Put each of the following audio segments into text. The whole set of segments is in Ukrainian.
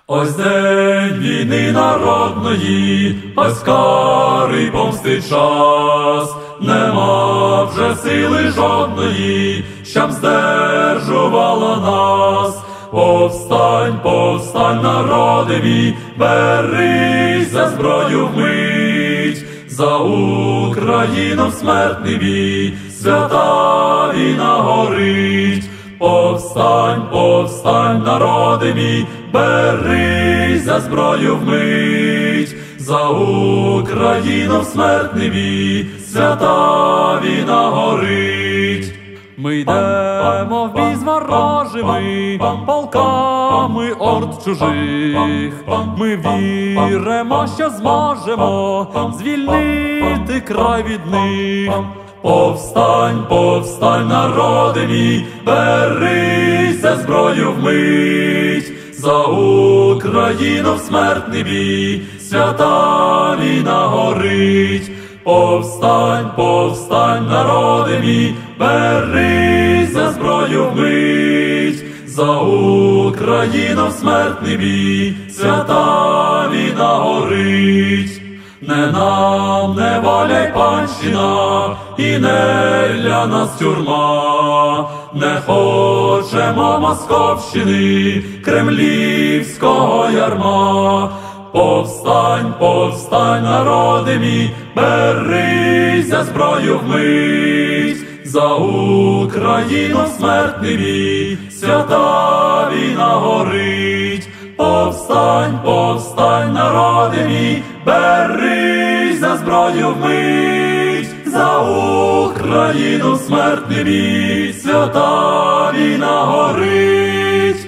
Ось день війни народної, ось кари й помсти час. Нема вже сили жодної, щоб здержувала нас. Повстань, повстань, народи мій, берись за зброю вмить. За Україну в смертний бій, свята війна горить. Повстань, повстань, народи мій, берись за зброю вмить. За Україну в смертний бій, свята війна горить. Ми йдемо в бій з ворожими полками орд чужих. Ми віримо, що зможемо звільнити край від них. Повстань, повстань, народи мій, берись за зброю вмить. За Україну в смертний бій, свята війна горить. Повстань, повстань, народи мій, берись за зброю вмить. За Україну в смертний бій, свята війна горить. Не нам неволя й панщина, і не для нас тюрма. Не хочемо московщини, кремлівського ярма. Повстань, повстань, народи мій, берись за зброю вмить. За Україну в смертний бій, свята війна горить. Повстань, повстань, народи мій, берись за зброю вмить. За Україну в смертний бій, свята війна горить.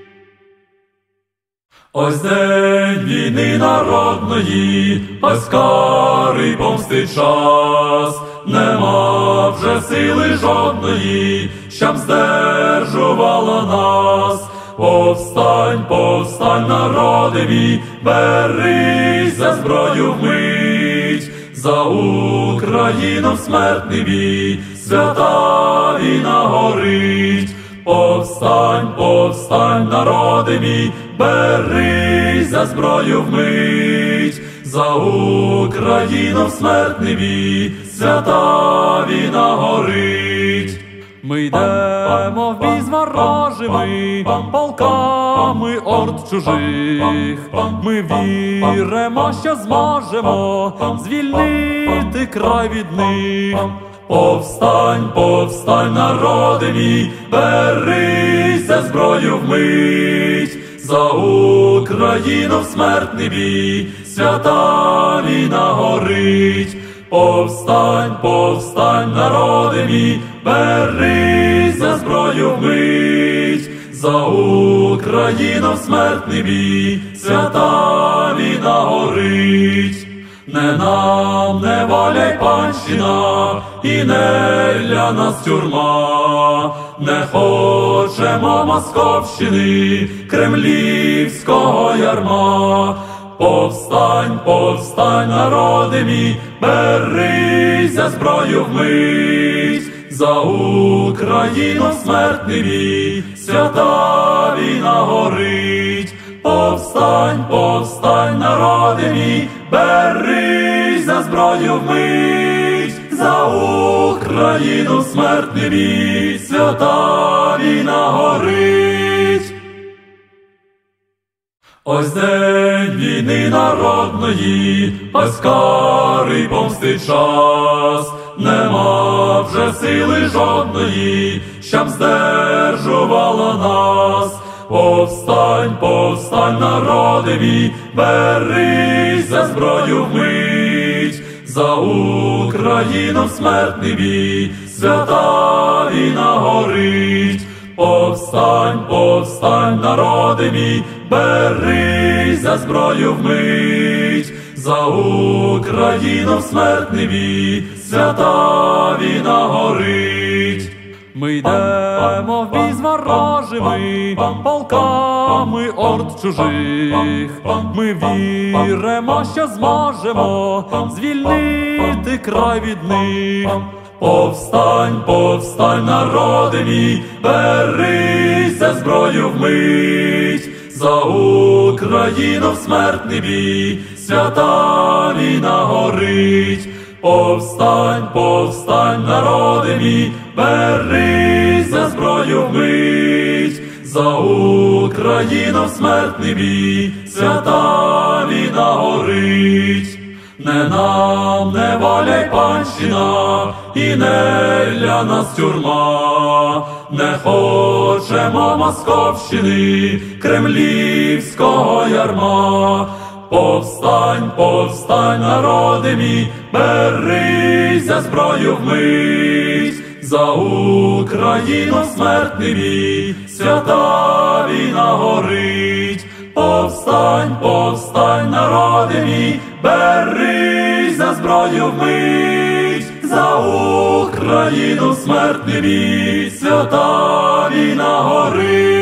Ось день війни народної, ось кари й помсти час. Нема вже сили жодної, щоб здержувала нас. Повстань, повстань, народи мій, берись за зброю вмить. За Україну в смертний бій, свята війна горить. Повстань, повстань, народи мій, берись за зброю вмить. За Україну в смертний бій, свята війна горить. Ми йдемо в бій з ворожими полками орд чужих. Ми віримо, що зможемо звільнити край від них. Повстань, повстань, народи мій, берись за зброю вмить. За Україну в смертний бій, свята війна горить. Повстань, повстань, народи мій, берись за зброю вмить. За Україну в смертний бій, свята війна горить. Не нам неволя й панщина, і не для нас тюрма. Не хочемо московщини, кремлівського ярма. Повстань, повстань, народи мій, берись за зброю вмить. За Україну в смертний бій, свята війна горить. Повстань, повстань, народи мій, берись за зброю вмить. За Україну в смертний бій, свята війна горить. Ось день війни народної, ось кари й помсти час. Нема вже сили жодної, щоб здержувала нас. Повстань, повстань, народи мій, берись за зброю вмить. За Україну в смертний бій, свята війна горить. Повстань, повстань, народи мій, берись за зброю вмить. За Україну в смертний бій, свята війна горить. Ми йдемо в бій з ворожими полками орд чужих. Ми віримо, що зможемо звільнити край від них. Повстань, повстань, народи мій, берись за зброю вмить. За Україну в смертний бій, свята війна горить. Повстань, повстань, народи мій, берись за зброю вмить. За Україну в смертний бій, свята війна горить. Не нам, не воля й панщина, і не для нас тюрма. Не хочемо московщини, кремлівського ярма. Повстань, повстань, народи мій, берись за зброю вмить. За Україну смертний бій, свята війна горить. Повстань, повстань, народи мій, берись за зброю вмить. За Україну смертний бій, свята війна горить.